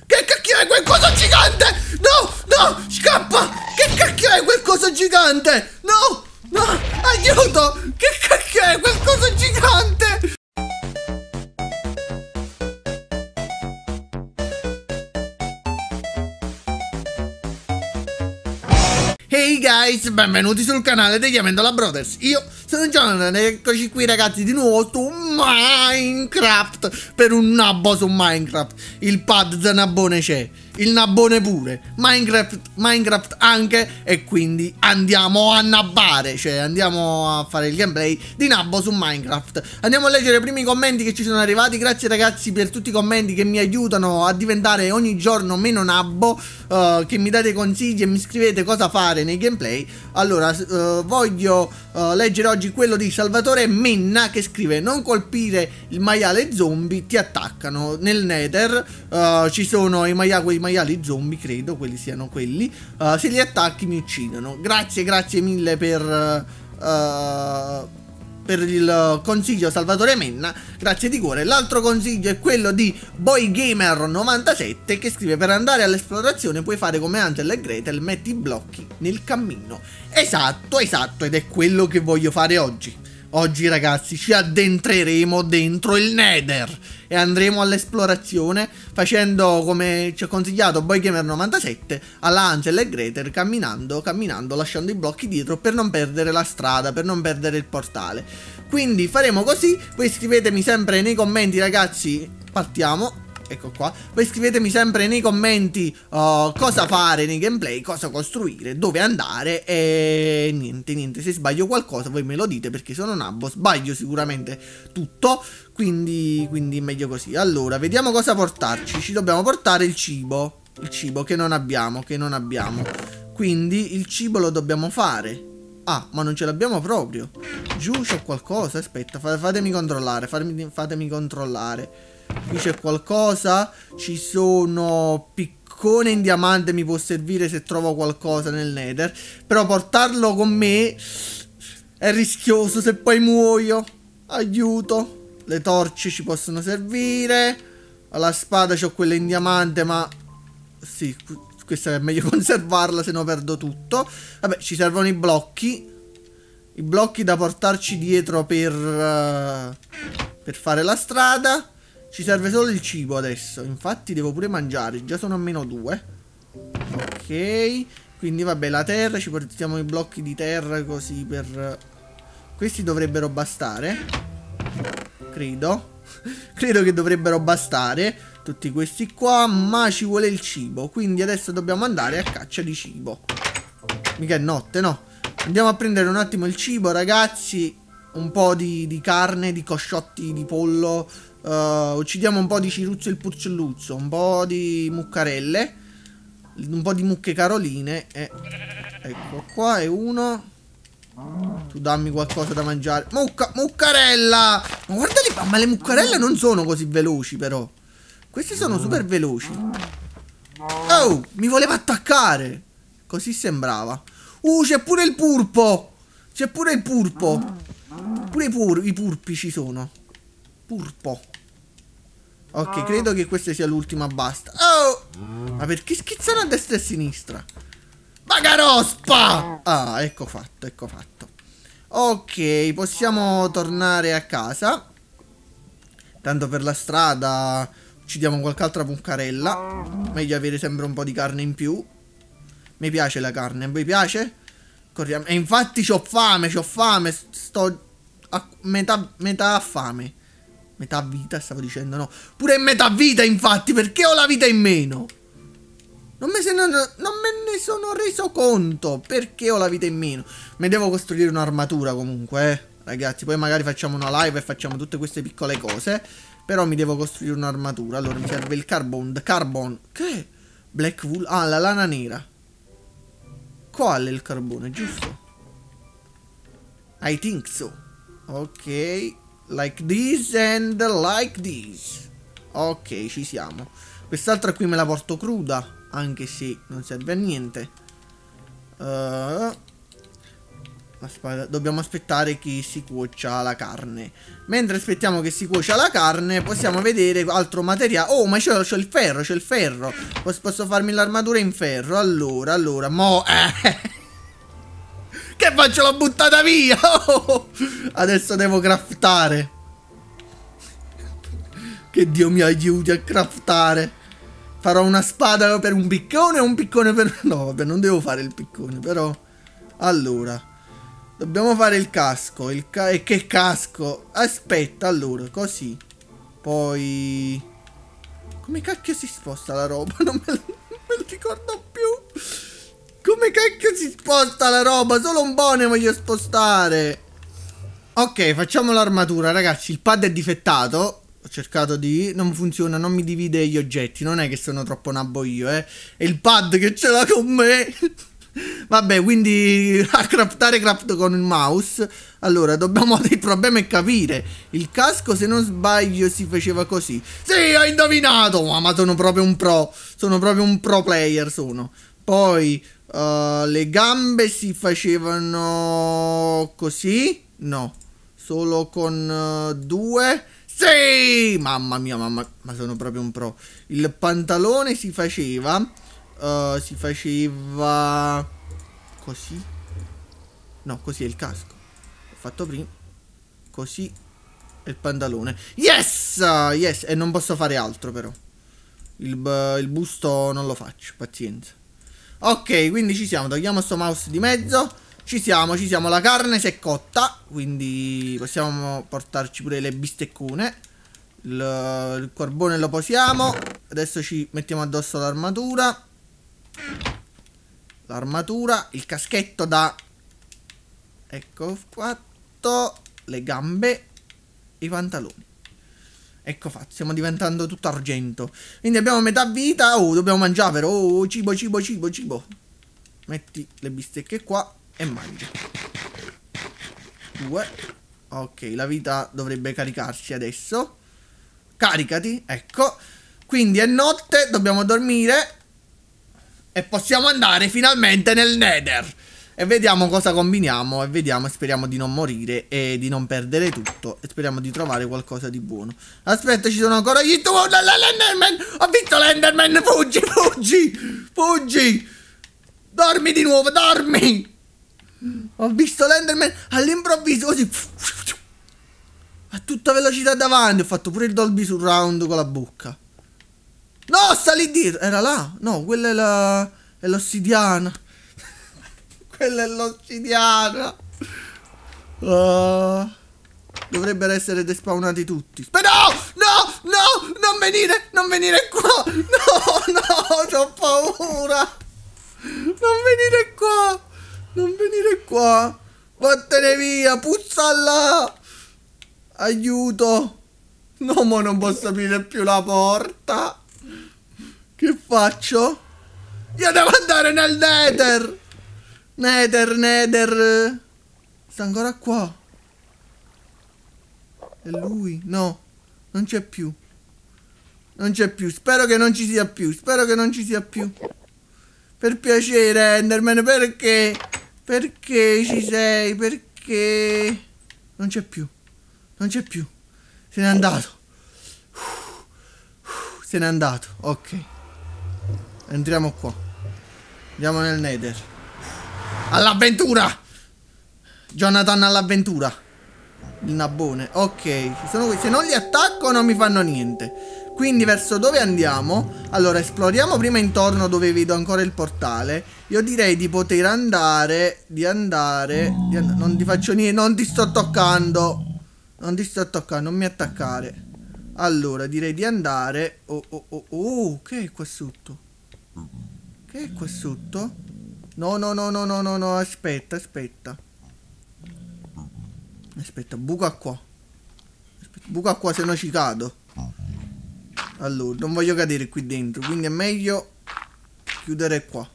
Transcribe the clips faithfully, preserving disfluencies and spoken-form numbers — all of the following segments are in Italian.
Che cacchio è quel coso gigante? No, no, scappa! Che cacchio è quel coso gigante? No, no, aiuto! Che cacchio è quel coso gigante? Hey guys, benvenuti sul canale degli Amendola Brothers. Io sono Jonathan e eccoci qui ragazzi di nuovo su Minecraft. Per un nabbo su Minecraft. Il pad da nabbone c'è, il nabbone pure, Minecraft, Minecraft anche. E quindi andiamo a nabbare, cioè andiamo a fare il gameplay di nabbo su Minecraft. Andiamo a leggere i primi commenti che ci sono arrivati. Grazie ragazzi per tutti i commenti che mi aiutano a diventare ogni giorno meno nabbo, uh, che mi date consigli e mi scrivete cosa fare nei gameplay. Allora uh, voglio uh, leggere oggi quello di Salvatore Menna, che scrive: non colpire il maiale zombie, ti attaccano. Nel Nether uh, ci sono i maiali, quei maiali zombie, credo quelli siano quelli, uh, se li attacchi mi uccidono. Grazie, grazie mille per uh, per il consiglio Salvatore Menna, grazie di cuore. L'altro consiglio è quello di Boygamer novantasette, che scrive: per andare all'esplorazione puoi fare come Hansel e Gretel, metti i blocchi nel cammino. Esatto, esatto, ed è quello che voglio fare oggi. Oggi ragazzi ci addentreremo dentro il Nether e andremo all'esplorazione facendo come ci ha consigliato Boygamer novantasette, alla Hansel e Gretel, camminando, camminando, lasciando i blocchi dietro per non perdere la strada, per non perdere il portale. Quindi faremo così. Voi scrivetemi sempre nei commenti ragazzi, partiamo. Ecco qua, voi scrivetemi sempre nei commenti uh, cosa fare nei gameplay, cosa costruire, dove andare. E niente, niente, se sbaglio qualcosa voi me lo dite, perché sono nabbo, sbaglio sicuramente tutto. Quindi, quindi meglio così. Allora, vediamo cosa portarci. Ci dobbiamo portare il cibo. Il cibo che non abbiamo, che non abbiamo. Quindi il cibo lo dobbiamo fare. Ah, ma non ce l'abbiamo proprio. Giù c'ho qualcosa, aspetta, fatemi controllare, fatemi, fatemi controllare. Qui c'è qualcosa, ci sono piccone in diamante, mi può servire se trovo qualcosa nel Nether. Però portarlo con me è rischioso, se poi muoio. Aiuto. Le torce ci possono servire. La spada c'ho quella in diamante, ma sì, questa è meglio conservarla, se no perdo tutto. Vabbè, ci servono i blocchi. I blocchi da portarci dietro per, uh, per fare la strada. Ci serve solo il cibo adesso. Infatti devo pure mangiare. Già sono a meno due. Ok. Quindi vabbè, la terra. Ci portiamo i blocchi di terra così per... Questi dovrebbero bastare. Credo. Credo che dovrebbero bastare tutti questi qua. Ma ci vuole il cibo. Quindi adesso dobbiamo andare a caccia di cibo. Mica è notte, no? Andiamo a prendere un attimo il cibo ragazzi. Un po' di, di carne, di cosciotti di pollo. Uh, uccidiamo un po' di ciruzzo il purcelluzzo, un po' di muccarelle, un po' di mucche caroline. E ecco qua è uno. Tu dammi qualcosa da mangiare. Mucca, muccarella. Ma guarda lì, ma le muccarelle non sono così veloci però. Queste sono super veloci. Oh, mi voleva attaccare. Così sembrava. Uh, c'è pure il purpo. C'è pure il purpo. Pure i, pur i purpi ci sono. Purpo. Ok, credo che questa sia l'ultima, basta. Oh! Ma perché schizzano a destra e a sinistra? Bagarospa! Ah, ecco fatto, ecco fatto. Ok, possiamo tornare a casa. Tanto per la strada uccidiamo qualche altra muccarella. Meglio avere sempre un po' di carne in più. Mi piace la carne, a voi piace? Corriamo. E infatti c'ho fame, c'ho fame. Sto a metà, metà fame. Metà vita stavo dicendo, no. Pure in metà vita infatti, perché ho la vita in meno. Non me, se ne, non me ne sono reso conto. Perché ho la vita in meno. Mi devo costruire un'armatura comunque, eh. Ragazzi, poi magari facciamo una live e facciamo tutte queste piccole cose. Però mi devo costruire un'armatura. Allora mi serve il carbon. Carbon. Che? Black wool. Ah, la lana nera. Qual è il carbone, giusto? I think so. Ok. Like this and like this. Ok, ci siamo. Quest'altra qui me la porto cruda, anche se non serve a niente. uh, Aspetta, dobbiamo aspettare che si cuocia la carne. Mentre aspettiamo che si cuocia la carne, possiamo vedere altro materiale. Oh, ma c'ho il ferro, c'è il ferro. Posso, posso farmi l'armatura in ferro. Allora, allora, mo... Eh. Che faccio? L'ho buttata via. Oh, adesso devo craftare. Che Dio mi aiuti a craftare. Farò una spada per un piccone e un piccone per... No, vabbè, non devo fare il piccone, però... Allora... Dobbiamo fare il casco. Il ca e che casco? Aspetta, allora, così. Poi... Come cacchio si sposta la roba? Non me, non me lo ricordo più. Come cacchio si sposta la roba? Solo un po' ne voglio spostare. Ok, facciamo l'armatura, ragazzi. Il pad è difettato. Ho cercato di... Non funziona, non mi divide gli oggetti. Non è che sono troppo nabbo io, eh. È il pad che ce l'ha con me. Vabbè, quindi a craftare craft con il mouse. Allora, dobbiamo... Il problema è capire. Il casco, se non sbaglio, si faceva così. Sì, hai indovinato. Oh, ma sono proprio un pro. Sono proprio un pro player, sono. Poi uh, le gambe si facevano così. No, solo con uh, due. Sì, mamma mia, mamma. Ma sono proprio un pro. Il pantalone si faceva... Uh, si faceva così. No, così è il casco. Ho fatto prima. Così è il pantalone. Yes! Yes! E non posso fare altro però. Il, il busto non lo faccio. Pazienza. Ok, quindi ci siamo. Togliamo sto mouse di mezzo. Ci siamo, ci siamo. La carne si è cotta. Quindi possiamo portarci pure le bisteccone. Il, il carbone lo posiamo. Adesso ci mettiamo addosso l'armatura. L'armatura, il caschetto da... Ecco fatto. Le gambe, i pantaloni. Ecco fatto, stiamo diventando tutto argento. Quindi abbiamo metà vita. Oh, dobbiamo mangiare però. Oh, cibo, cibo, cibo, cibo. Metti le bistecche qua e mangia. Due. Ok, la vita dovrebbe caricarsi adesso. Caricati, ecco. Quindi è notte, dobbiamo dormire. E possiamo andare finalmente nel Nether. E vediamo cosa combiniamo. E vediamo, speriamo di non morire e di non perdere tutto. E speriamo di trovare qualcosa di buono. Aspetta, ci sono ancora gli... Oh, l'Enderman! Ho visto l'Enderman! Fuggi, fuggi! Fuggi! Dormi di nuovo, dormi! Ho visto l'Enderman all'improvviso così. A tutta velocità davanti. Ho fatto pure il Dolby Surround con la bocca. No, sta lì dietro. Era là? No, quella è la... è l'ossidiana. Quella è l'ossidiana. Uh, dovrebbero essere despawnati tutti. Aspetta, no, no, no, non venire, non venire qua. No, no, ho paura. Non venire qua. Non venire qua. Vattene via, puzza là. Aiuto. No, ma non posso aprire più la porta. Che faccio? Io devo andare nel Nether. Nether, Nether. Sta ancora qua. È lui? No, non c'è più. Non c'è più. Spero che non ci sia più. Spero che non ci sia più. Per piacere, Enderman, perché? Perché ci sei? Perché? Non c'è più. Non c'è più. Se n'è andato. Se n'è andato. Ok. Entriamo qua. Andiamo nel Nether. All'avventura! Jonathan all'avventura. Il nabbone. Ok. Ci sono questi. Se non li attacco non mi fanno niente. Quindi verso dove andiamo? Allora esploriamo prima intorno dove vedo ancora il portale. Io direi di poter andare. Di andare, di and Non ti faccio niente. Non ti sto toccando. Non ti sto toccando. Non mi attaccare. Allora direi di andare. Oh oh oh oh. Che è qua sotto? Che è qua sotto? No, no, no, no, no, no, no, aspetta, aspetta. Aspetta, buca qua. Aspetta, buca qua, se no ci cado. Allora, non voglio cadere qui dentro, quindi è meglio chiudere qua.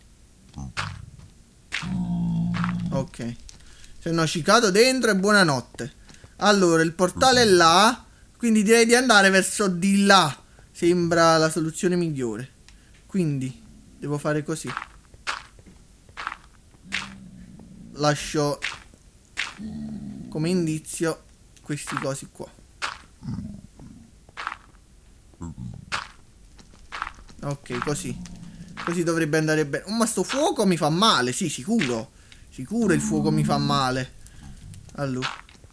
Ok. Se no ci cado dentro e buonanotte. Allora, il portale è là, quindi direi di andare verso di là. Sembra la soluzione migliore. Quindi devo fare così. Lascio come indizio questi cosi qua. Ok, così. Così dovrebbe andare bene. Oh, ma sto fuoco mi fa male. Sì, sicuro. Sicuro il fuoco mi fa male. Allora.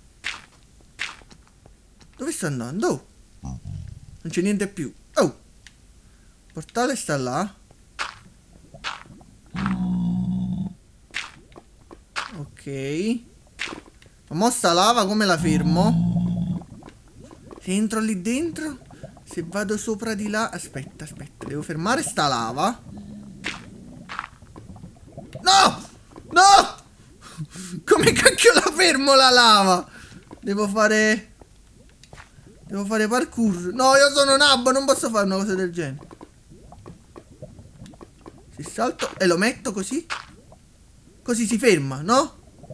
Dove sta andando? Oh. Non c'è niente più. Oh. Il portale sta là. Ok. Ma mo sta lava come la fermo? Se entro lì dentro? Se vado sopra di là... Aspetta, aspetta. Devo fermare sta lava. No! No! Come cacchio la fermo la lava? Devo fare... Devo fare parkour. No, io sono nabbo, non posso fare una cosa del genere. Se salto e lo metto così. Così si ferma, no?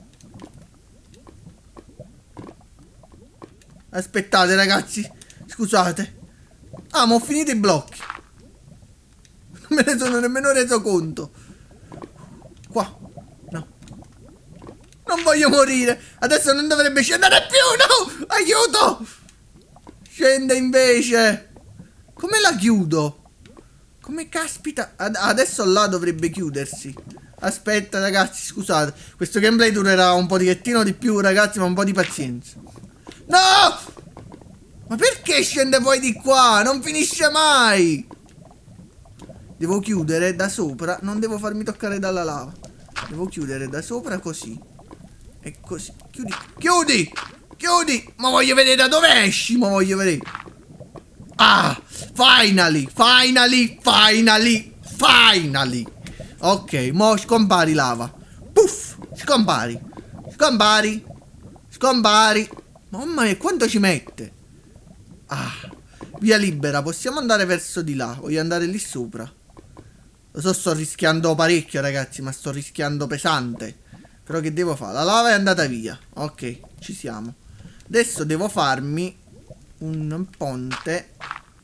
Aspettate ragazzi. Scusate. Ah, ma ho finito i blocchi. Non me ne sono nemmeno reso conto. Qua. No. Non voglio morire. Adesso non dovrebbe scendere più. No. Aiuto. Scende invece. Come la chiudo? Come caspita? Ad adesso là dovrebbe chiudersi. Aspetta ragazzi, scusate. Questo gameplay durerà un pochettino di più ragazzi, ma un po' di pazienza. No! Ma perché scende poi di qua? Non finisce mai. Devo chiudere da sopra. Non devo farmi toccare dalla lava. Devo chiudere da sopra così. E così. Chiudi. Chiudi! Chiudi! Ma voglio vedere da dove esci. Ma voglio vedere. Ah! Finally! Finally! Finally! Finally! Ok, mo scompari lava. Puff! Scompari. Scompari. Scompari. Mamma mia, quanto ci mette? Ah, via libera. Possiamo andare verso di là. Voglio andare lì sopra. Lo so, sto rischiando parecchio ragazzi, ma sto rischiando pesante. Però che devo fare? La lava è andata via. Ok, ci siamo. Adesso devo farmi un ponte.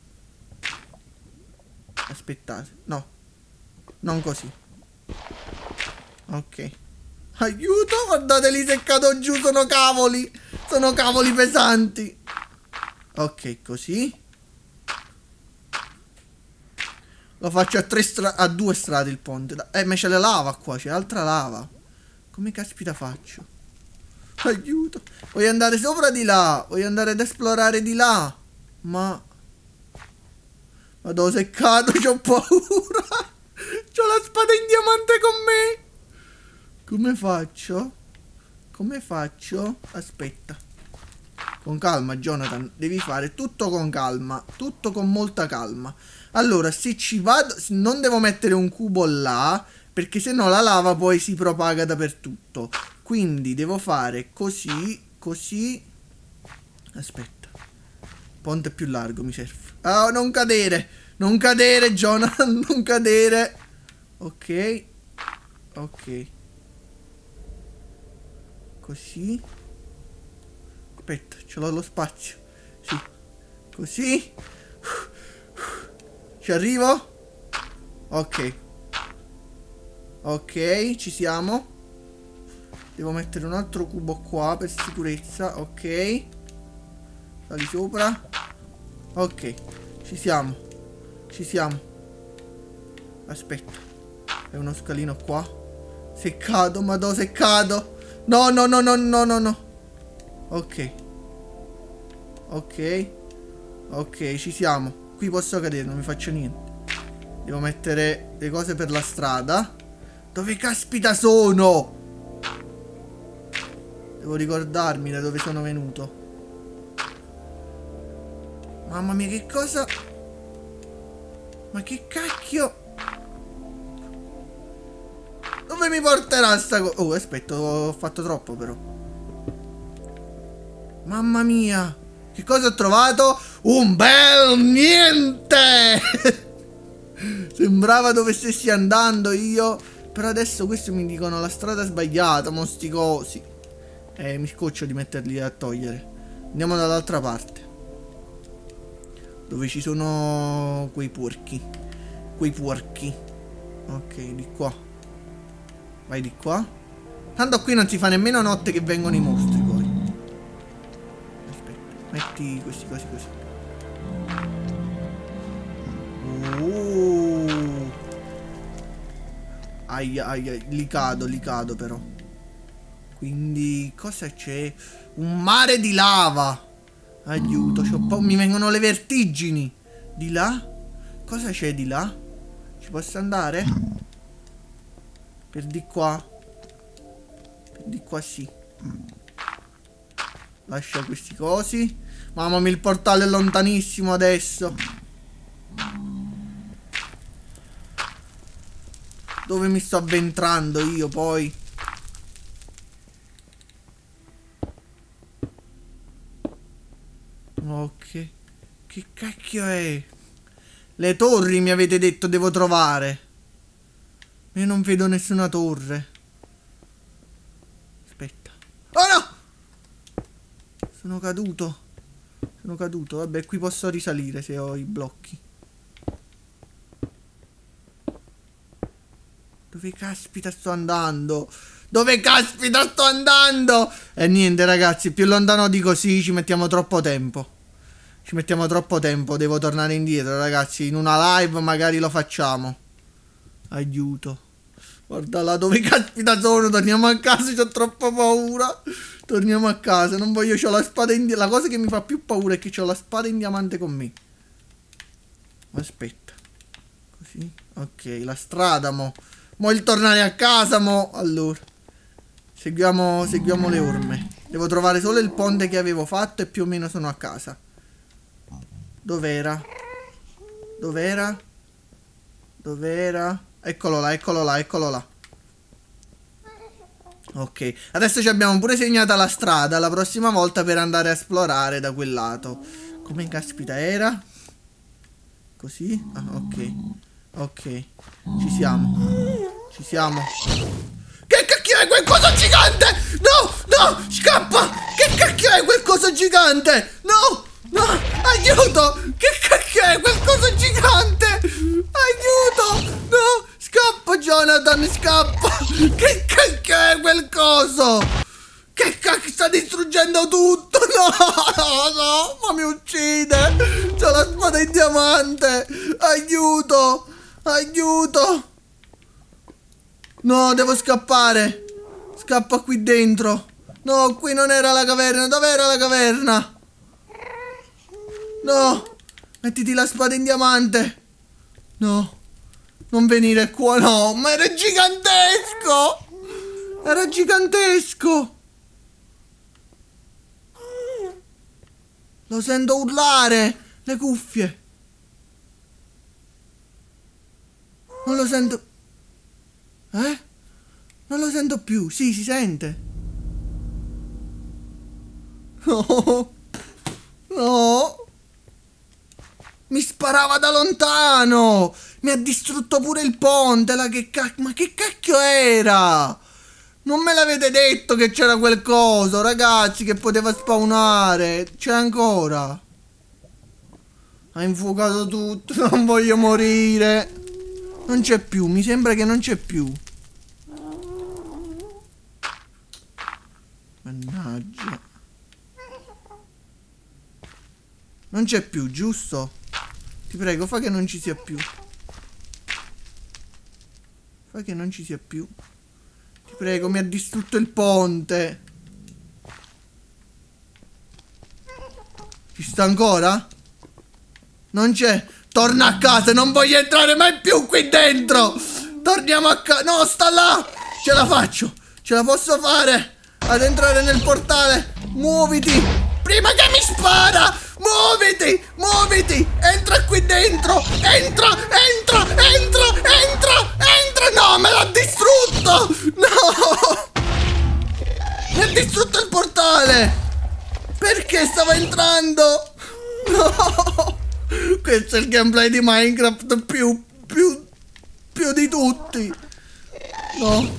Aspettate. No, non così. Ok. Aiuto, guardate lì seccato giù. Sono cavoli. Sono cavoli pesanti. Ok, così. Lo faccio a tre strade, a due strade il ponte. Eh, ma c'è la lava qua, c'è altra lava. Come caspita faccio? Aiuto. Voglio andare sopra di là. Voglio andare ad esplorare di là. Ma... Vado seccato, c'ho paura. C'ho la spada in diamante con me. Come faccio? Come faccio? Aspetta. Con calma Jonathan, devi fare tutto con calma. Tutto con molta calma. Allora, se ci vado, non devo mettere un cubo là, perché sennò la lava poi si propaga dappertutto. Quindi devo fare così, così. Aspetta. Ponte più largo mi serve. Oh, non cadere. Non cadere Jonathan, non cadere. Ok. Ok. Così. Aspetta, ce l'ho lo spazio. Sì. Così. Ci arrivo? Ok. Ok, ci siamo. Devo mettere un altro cubo qua per sicurezza. Ok. Sali sopra. Ok. Ci siamo. Ci siamo. Aspetta. È uno scalino qua. Se cado, madò, se cado. No, no, no, no, no, no, no. Ok. Ok. Ok, ci siamo. Qui posso cadere, non mi faccio niente. Devo mettere le cose per la strada. Dove caspita sono? Devo ricordarmi da dove sono venuto. Mamma mia, che cosa? Ma che cacchio? Dove mi porterà sta cosa? Oh, aspetta, ho fatto troppo però. Mamma mia. Che cosa ho trovato? Un bel niente. Sembrava dove stessi andando io. Però adesso questi mi dicono la strada sbagliata. Mo sti cosi. Eh, mi scoccio di metterli a togliere. Andiamo dall'altra parte. Dove ci sono quei porchi. Quei porchi. Ok, di qua. Vai di qua. Tanto qui non si fa nemmeno notte che vengono i mostri poi. Aspetta, metti questi cosi così. Oh. Aia, aia, li cado, li cado però. Quindi, cosa c'è? Un mare di lava. Aiuto, mi vengono le vertigini. Di là? Cosa c'è di là? Ci posso andare? Per di qua. Per di qua sì. Lascia questi cosi. Mamma mia, il portale è lontanissimo adesso. Dove mi sto avventrando io poi? Ok. Che cacchio è? Le torri mi avete detto devo trovare. Io non vedo nessuna torre. Aspetta. Oh no! Sono caduto. Sono caduto. Vabbè, qui posso risalire se ho i blocchi. Dove caspita sto andando? Dove caspita sto andando? E niente ragazzi, più lontano di così ci mettiamo troppo tempo. Ci mettiamo troppo tempo, devo tornare indietro ragazzi. In una live magari lo facciamo. Aiuto. Guarda là dove caspita sono. Torniamo a casa, c'ho troppa paura. Torniamo a casa, non voglio, c'ho la spada in diamante. La cosa che mi fa più paura è che c'ho la spada in diamante con me. Aspetta. Così, ok, la strada mo. Mo il tornare a casa mo. Allora Seguiamo, seguiamo le orme. Devo trovare solo il ponte che avevo fatto e più o meno sono a casa. Dov'era? Dov'era? Dov'era? Eccolo là, eccolo là, eccolo là. Ok, adesso ci abbiamo pure segnata la strada la prossima volta per andare a esplorare da quel lato. Come caspita era? Così? Ah, ok. Ok, ci siamo. Ci siamo. Che cacchio è quel coso gigante? No, no, scappa. Che cacchio è quel coso gigante? No, no, aiuto. Che cacchio è quel coso gigante? Aiuto. No, scappa Jonathan, scappa. Che cacchio è quel coso? Che cacchio, sta distruggendo tutto. No, no, no, ma mi uccide. C'ho la spada in diamante. Aiuto, aiuto. No, devo scappare. Scappa qui dentro. No, qui non era la caverna. Dov'era la caverna? No, mettiti la spada in diamante. No, non venire qua, no. Ma era gigantesco. Era gigantesco. Lo sento urlare. Le cuffie. Non lo sento. Eh? Non lo sento più. Sì, si sente. No. No. Mi sparava da lontano. Mi ha distrutto pure il ponte. La che cacchio. Ma che cacchio era? Non me l'avete detto che c'era quel coso, ragazzi, che poteva spawnare. C'è ancora. Ha infuocato tutto. Non voglio morire. Non c'è più, mi sembra che non c'è più. Mannaggia. Non c'è più, giusto? Ti prego, fa che non ci sia più. Fa che non ci sia più. Ti prego, mi ha distrutto il ponte. Ci sta ancora? Non c'è. Torna a casa, non voglio entrare mai più qui dentro. Torniamo a casa. No, sta là. Ce la faccio. Ce la posso fare ad entrare nel portale. Muoviti. Prima che mi spara. Muoviti. Muoviti. Entra qui dentro. Entra. Entra. Entra. Entra. Entra. No, me l'ha distrutto. No. Mi ha distrutto il portale. Perché stavo entrando? No. Questo è il gameplay di Minecraft più, più, più di tutti. No.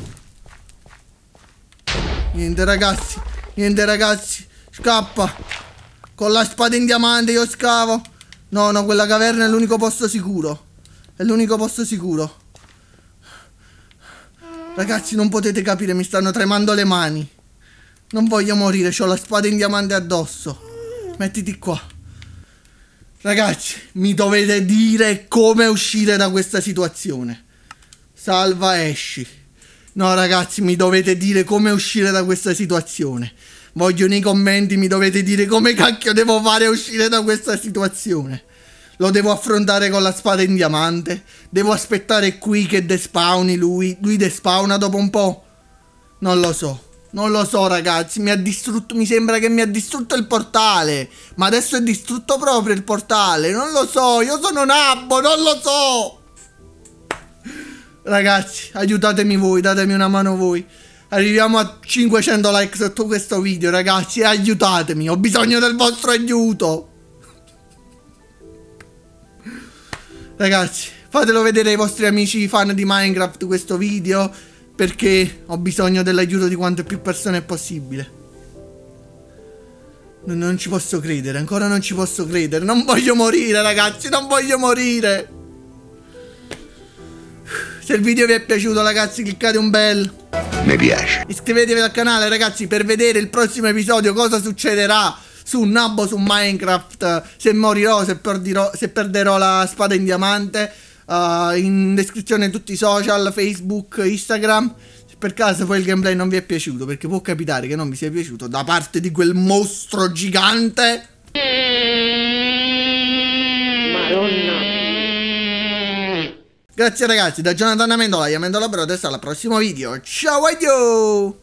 Niente ragazzi. Niente ragazzi. Scappa. Con la spada in diamante io scavo. No, no, quella caverna è l'unico posto sicuro. È l'unico posto sicuro. Ragazzi, non potete capire, mi stanno tremando le mani. Non voglio morire, ho la spada in diamante addosso. Mettiti qua. Ragazzi, mi dovete dire come uscire da questa situazione. Salva, esci. No, ragazzi, mi dovete dire come uscire da questa situazione. Voglio nei commenti, mi dovete dire come cacchio devo fare a uscire da questa situazione. Lo devo affrontare con la spada in diamante? Devo aspettare qui che despawni lui? Lui despawna dopo un po'? Non lo so. Non lo so, ragazzi. Mi ha distrutto. Mi sembra che mi ha distrutto il portale. Ma adesso è distrutto proprio il portale. Non lo so. Io sono Nabbo. Non lo so. Ragazzi, aiutatemi voi. Datemi una mano voi. Arriviamo a cinquecento like sotto questo video, ragazzi. E aiutatemi. Ho bisogno del vostro aiuto. Ragazzi, fatelo vedere ai vostri amici fan di Minecraft questo video, perché ho bisogno dell'aiuto di quante più persone è possibile. Non, non ci posso credere, ancora non ci posso credere. Non voglio morire, ragazzi, non voglio morire. Se il video vi è piaciuto, ragazzi, cliccate un bel mi piace. Iscrivetevi al canale, ragazzi, per vedere il prossimo episodio, cosa succederà su Nabbo su Minecraft, se morirò, se perderò, se perderò la spada in diamante. Uh, in descrizione tutti i social, Facebook, Instagram. Se per caso poi il gameplay non vi è piaciuto, perché può capitare che non vi sia piaciuto da parte di quel mostro gigante. Madonna. Grazie ragazzi, da Jonathan Amendola, Amendola Brothers, al prossimo video. Ciao, addio!